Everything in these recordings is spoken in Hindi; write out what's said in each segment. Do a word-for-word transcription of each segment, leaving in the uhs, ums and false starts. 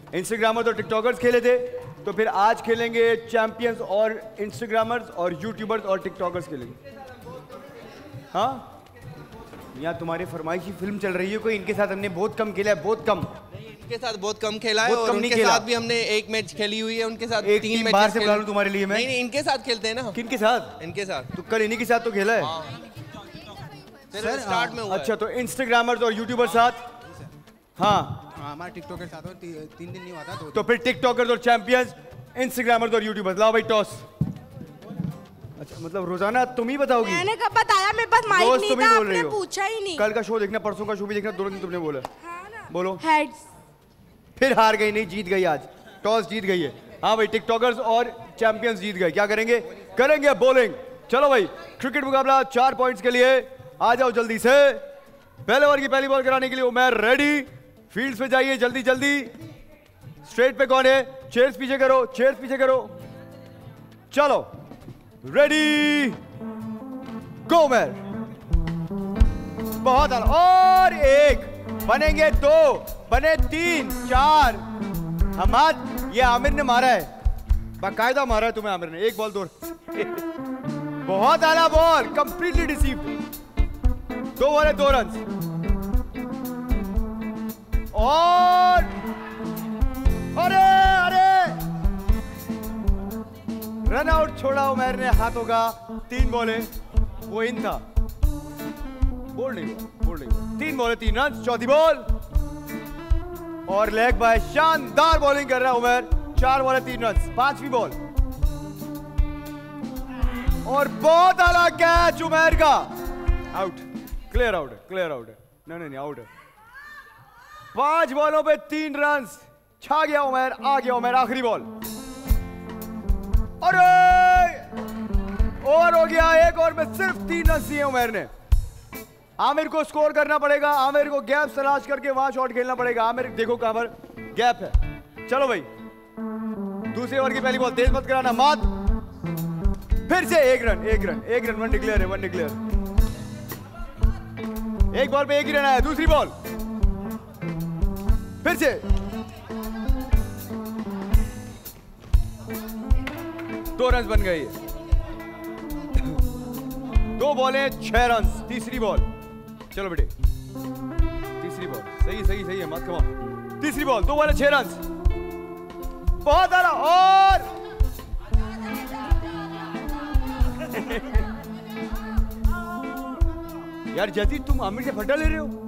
इंस्टाग्रामर्स और टिकटॉकर्स खेले थे, तो फिर आज खेलेंगे चैंपियंस और इंस्टाग्रामर्स और यूट्यूबर्स और टिकटॉकर्स खेलेंगे। हाँ, यहाँ तुम्हारी फरमाइशी फिल्म चल रही है कोई, इनके साथ हमने बहुत कम खेला है, बहुत कम। इनके साथ बहुत कम खेला है और उनके साथ भी हमने एक मैच खेली हुई है, उनके साथ एक तीन मैच बाहर से बुला लूं तुम्हारे लिए मैं? नहीं नहीं, इनके साथ खेलते हैं ना। किनके साथ? इनके साथ। तो कल इन्हीं के साथ तो खेला है। सर स्टार्ट में हुआ। अच्छा, तो इंस्टाग्रामर्स और यूट्यूबर्स साथ। हाँ हमारा टिकटॉकर साथ हो, ती, तीन दिन नहीं हुआ था। दो तो फिर टिकटॉकर्स और चैंपियंस, इंस्टाग्रामर्स और यूट्यूबर्स। लाओ भाई टॉस। अच्छा, मतलब रोजाना तुम ही बताओगी? मैंने कब बताया? मेरे पास माइक नहीं था, आपने पूछा ही नहीं। कल का शो देखना, परसों का शो भी देखना, दोनों दिन तुमने बोला। हाँ ना? बोलो। हेड्स। फिर हार गई, नहीं जीत गई आज, टॉस जीत गई है। हाँ भाई, टिकटॉकर्स और चैंपियंस जीत गए। क्या करेंगे? करेंगे बॉलिंग। चलो भाई, क्रिकेट मुकाबला चार पॉइंट्स के लिए। आ जाओ जल्दी से। पहले ओवर की पहली बॉल कराने के लिए उमैर रेडी। फील्ड्स पे जाइए जल्दी जल्दी। स्ट्रेट पे कौन है? चेयर्स पीछे करो, चेयर्स पीछे करो। चलो रेडी गो उमैर। बहुत आला। और एक बनेंगे, दो बने, तीन, चार। हमाद, ये आमिर ने मारा है, बाकायदा मारा है तुम्हें आमिर ने। एक बॉल दो। बहुत आला बॉल, कंप्लीटली डिसीव्ड। दो बॉल है, दो रन। और अरे अरे रन आउट छोड़ा उमैर ने हाथों का। तीन बॉल है, वो इन था, बोल नहीं हुआ, बोल नहीं हुआ। तीन बॉल है, तीन रन। चौथी बॉल और लेग बाय। शानदार बॉलिंग कर रहा है उमैर। चार बॉल है, तीन रन। पांचवी बॉल और बहुत आला कैच उमैर का। आउट, क्लियर आउट है, क्लियर आउट है। नहीं नहीं नहीं, आउट है। पांच बॉलों पे तीन रन। छा गया उमैर, आ गया उमैर। आखिरी बॉल। अरे ओवर हो गया। एक ओवर में सिर्फ तीन रन दिए उमैर ने। आमिर को स्कोर करना पड़ेगा। आमिर को गैप तलाश करके वहां शॉट खेलना पड़ेगा। आमिर देखो कहां पर गैप है। चलो भाई, दूसरे ओवर की पहली बॉल, तेज मत कराना मात। फिर से एक रन, एक रन, एक रन। वन डिक्लेयर है, वन डिक्लेयर। एक बॉल पे एक ही रन आया। दूसरी बॉल फिर से। दो रन बन गई। दो बॉलें, छह रन। तीसरी बॉल। चलो बेटे, तीसरी बॉल। सही सही सही है, मत कमाओ। तीसरी बॉल, दो बॉलें, छह रन। बहुत आला। और यार जैसी तुम आमिर से फटा ले रहे हो।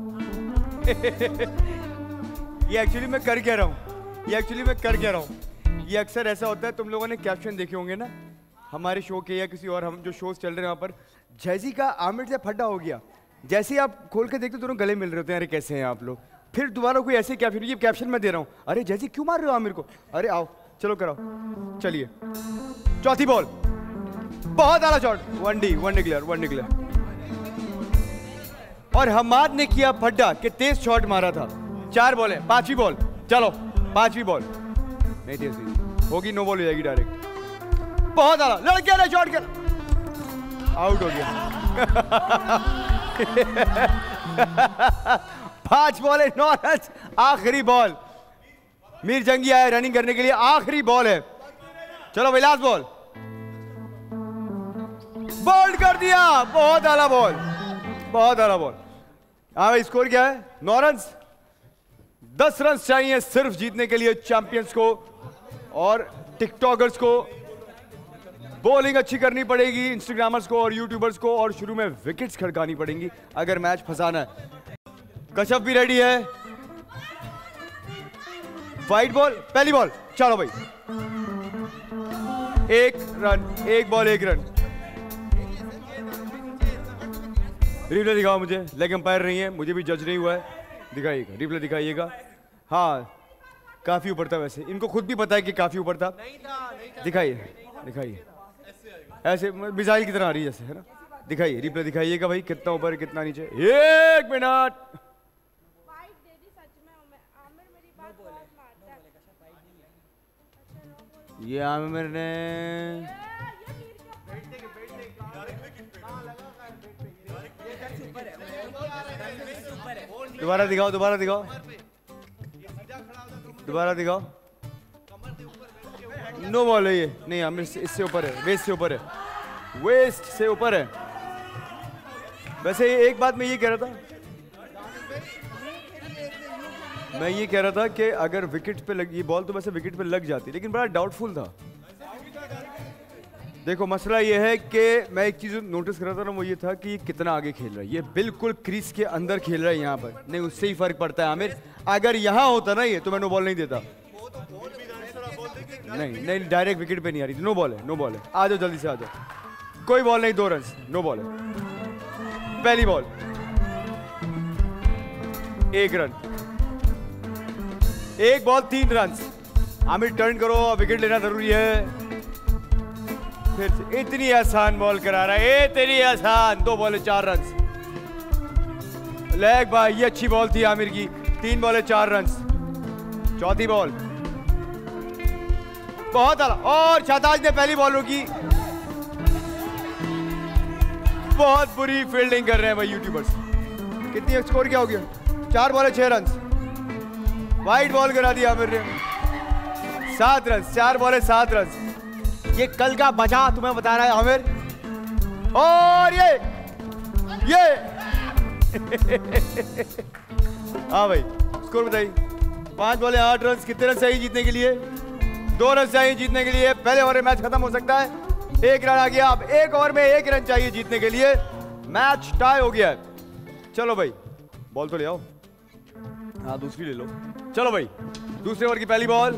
ये एक्चुअली मैं कर क्या रहा हूँ, ये एक्चुअली मैं कर क्या रहा हूँ। ये अक्सर ऐसा होता है, तुम लोगों ने कैप्शन देखे होंगे ना हमारे शो के या किसी और हम जो शोज चल रहे हैं वहाँ पर, जैसी का आमिर से फटा हो गया, जैसे ही आप खोल के देखते दोनों गले मिल रहे होते हैं। अरे कैसे हैं आप लोग? फिर दोबारा कोई ऐसे कैप्शन, ये कैप्शन मैं दे रहा हूँ, अरे जैसी क्यों मार रहे हो आमिर को? अरे आओ चलो कराओ। चलिए चौथी बॉल, बहुत आला shot. One D, one declare, one declare. और हमाद ने किया फड्डा कि तेज शॉट मारा था। चार बॉल है, पांचवी बॉल। चलो पांचवी बॉल नहीं तेज नहीं होगी, नो बॉल हो जाएगी डायरेक्ट। बहुत आला, लड़किया ने शॉट कर, आउट हो गया। पांच बॉल है, नौ रन। आखिरी बॉल, मीर जंगी आया रनिंग करने के लिए। आखिरी बॉल है, चलो भाई लास्ट बॉल। बोल्ड कर दिया, बहुत आला बॉल, बहुत आला बॉल। हाँ भाई, स्कोर क्या है? नौ रन। दस रन चाहिए सिर्फ जीतने के लिए चैंपियंस को और टिकटॉकर्स को। बॉलिंग अच्छी करनी पड़ेगी इंस्टाग्रामर्स को और यूट्यूबर्स को, और शुरू में विकेट्स खड़कानी पड़ेंगी अगर मैच फंसाना है। कश्यप भी रेडी है। वाइट बॉल, पहली बॉल। चलो भाई, एक रन, एक बॉल एक रन। रिप्ले दिखाओ मुझे, लेग अंपायर नहीं है, मुझे भी जज नहीं हुआ है। दिखाइएगा, रिप्ले दिखाइएगा। हाँ काफी ऊपर था, वैसे इनको खुद भी पता है कि काफी ऊपर था। दिखाइए दिखाइए, ऐसे मिसाइल की तरह आ रही है जैसे, है ना? दिखाइए, रिप्ले दिखाइएगा भाई, कितना ऊपर कितना नीचे। एक मिनट। ये आमिर ने दोबारा दिखाओ, दोबारा दिखाओ, दोबारा दिखाओ। नो बॉल है ये, नहीं आमिर इससे ऊपर है, वेस्ट से ऊपर है, वेस्ट से ऊपर है। वैसे एक बात मैं ये कह रहा था, मैं ये कह रहा था कि अगर विकेट पे लग, ये बॉल तो वैसे विकेट पे लग जाती, लेकिन बड़ा डाउटफुल था। देखो मसला ये है कि मैं एक चीज नोटिस कर रहा था ना, वो ये था कि कितना आगे खेल रहा है। ये बिल्कुल क्रीज के अंदर खेल रहा है यहाँ पर, नहीं उससे ही फर्क पड़ता है आमिर। अगर यहाँ होता ना ये तो मैं नो बॉल नहीं देता। नहीं नहीं डायरेक्ट विकेट पे नहीं आ रही, नो बॉल है, नो बॉल है। आ जाओ जल्दी से आ जाओ, कोई बॉल नहीं, दो रन, नो बॉल है। पहली बॉल एक रन, एक बॉल तीन रन। आमिर टर्न करो, विकेट लेना जरूरी है। फिर से इतनी आसान बॉल करा रहा है, इतनी आसान, दो बॉल चार रन। लेग भाई ये अच्छी बॉल थी आमिर की, तीन बॉल चार रन। चौथी बॉल बहुत आला, और शाहताज ने पहली बॉल रोकी। बहुत बुरी फील्डिंग कर रहे हैं भाई यूट्यूबर्स। कितनी स्कोर क्या हो गया? चार बॉल छह रन। वाइड बॉल करा दिया आमिर ने, सात रन, चार बॉल सात रन। ये कल का बचा तुम्हें बता रहा है आमिर। और ये ये हाँ भाई स्कोर बताइए। पांच बॉले आठ रन, कितने रन चाहिए जीतने के लिए? दो रन चाहिए जीतने के लिए। पहले ओवर में मैच खत्म हो सकता है, एक रन आ गया। अब एक ओवर में एक रन चाहिए जीतने के लिए, मैच टाई हो गया है। चलो भाई बॉल तो ले आओ, हाँ दूसरी ले लो। चलो भाई दूसरे ओवर की पहली बॉल,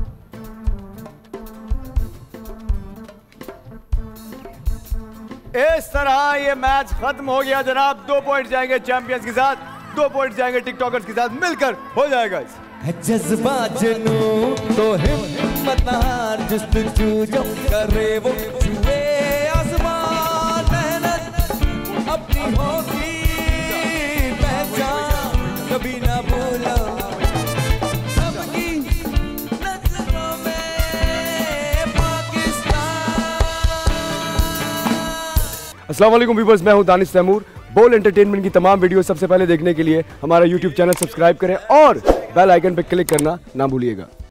इस तरह ये मैच खत्म हो गया जनाब। दो पॉइंट जाएंगे चैंपियंस के साथ, दो पॉइंट जाएंगे टिकटॉकर्स के साथ, मिलकर हो जाएगा। जज्बा जुनून तो हिम्मत हार, जुस्तजू जो करे वो छुए आसमान। मेहनत अपनी होगी पहचान, कभी ना भूलो सबकी नजरों में पाकिस्तान। अस्सलाम वालेकुम व्यूअर्स, मैं हूं दानिश तैमूर। बोल एंटरटेनमेंट की तमाम वीडियो सबसे पहले देखने के लिए हमारा यूट्यूब चैनल सब्सक्राइब करें और बेल आइकन पर क्लिक करना ना भूलिएगा।